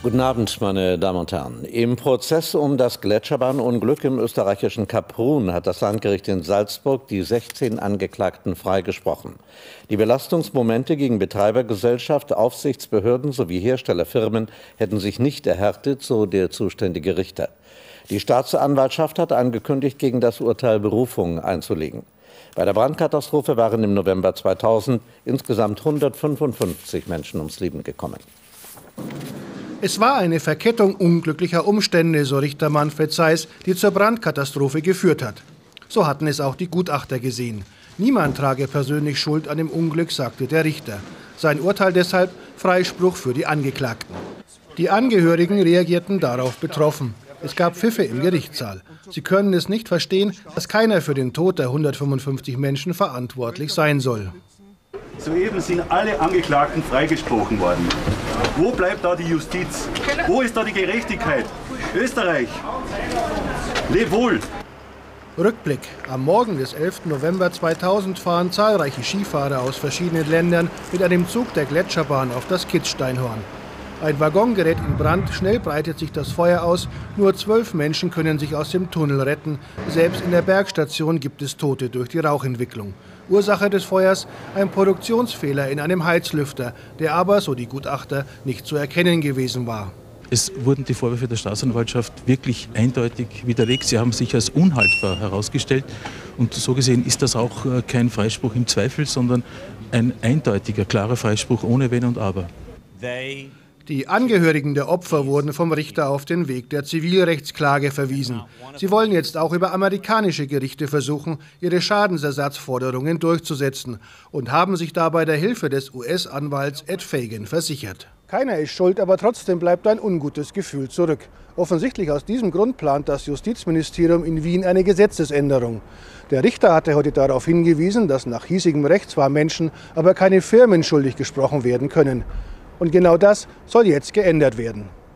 Guten Abend, meine Damen und Herren. Im Prozess um das Gletscherbahnunglück im österreichischen Kaprun hat das Landgericht in Salzburg die 16 Angeklagten freigesprochen. Die Belastungsmomente gegen Betreibergesellschaft, Aufsichtsbehörden sowie Herstellerfirmen hätten sich nicht erhärtet, so der zuständige Richter. Die Staatsanwaltschaft hat angekündigt, gegen das Urteil Berufung einzulegen. Bei der Brandkatastrophe waren im November 2000 insgesamt 155 Menschen ums Leben gekommen. Es war eine Verkettung unglücklicher Umstände, so Richter Manfred Seiss, die zur Brandkatastrophe geführt hat. So hatten es auch die Gutachter gesehen. Niemand trage persönlich Schuld an dem Unglück, sagte der Richter. Sein Urteil deshalb Freispruch für die Angeklagten. Die Angehörigen reagierten darauf betroffen. Es gab Pfiffe im Gerichtssaal. Sie können es nicht verstehen, dass keiner für den Tod der 155 Menschen verantwortlich sein soll. Soeben sind alle Angeklagten freigesprochen worden. Wo bleibt da die Justiz? Wo ist da die Gerechtigkeit? Österreich, leb wohl! Rückblick. Am Morgen des 11. November 2000 fahren zahlreiche Skifahrer aus verschiedenen Ländern mit einem Zug der Gletscherbahn auf das Kitzsteinhorn. Ein Waggon gerät in Brand, schnell breitet sich das Feuer aus. Nur 12 Menschen können sich aus dem Tunnel retten. Selbst in der Bergstation gibt es Tote durch die Rauchentwicklung. Ursache des Feuers: ein Produktionsfehler in einem Heizlüfter, der aber, so die Gutachter, nicht zu erkennen gewesen war. Es wurden die Vorwürfe der Staatsanwaltschaft wirklich eindeutig widerlegt. Sie haben sich als unhaltbar herausgestellt. Und so gesehen ist das auch kein Freispruch im Zweifel, sondern ein eindeutiger, klarer Freispruch ohne Wenn und Aber. Die Angehörigen der Opfer wurden vom Richter auf den Weg der Zivilrechtsklage verwiesen. Sie wollen jetzt auch über amerikanische Gerichte versuchen, ihre Schadensersatzforderungen durchzusetzen und haben sich dabei der Hilfe des US-Anwalts Ed Fagan versichert. Keiner ist schuld, aber trotzdem bleibt ein ungutes Gefühl zurück. Offensichtlich aus diesem Grund plant das Justizministerium in Wien eine Gesetzesänderung. Der Richter hatte heute darauf hingewiesen, dass nach hiesigem Recht zwar Menschen, aber keine Firmen schuldig gesprochen werden können. Und genau das soll jetzt geändert werden.